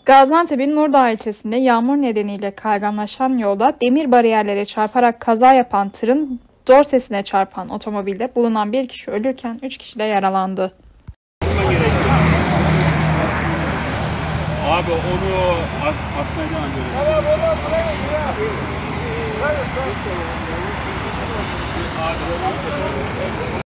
Gaziantep'in Nurdağ ilçesinde yağmur nedeniyle kayganlaşan yolda demir bariyerlere çarparak kaza yapan tırın dorsesine çarpan otomobilde bulunan bir kişi ölürken 3 kişi de yaralandı. Abi onu hastaneden göre.